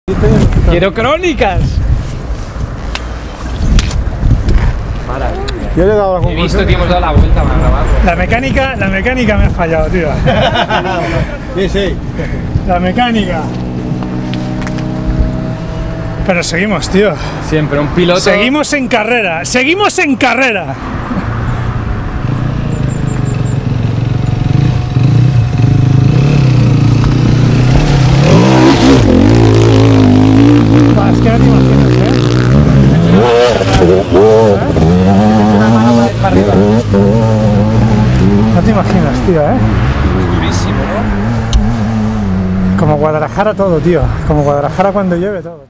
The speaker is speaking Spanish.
Quiero crónicas. Para. Yo he llegado a la He visto que hemos dado la vuelta para grabarlo. La mecánica me ha fallado, tío. Sí, sí. La mecánica. Pero seguimos, tío. Siempre un piloto. Seguimos en carrera. ¡Seguimos en carrera! Va, es que no te imaginas, No te imaginas, tío, Durísimo, ¿no? Como Guadalajara todo, tío. Como Guadalajara cuando llueve todo.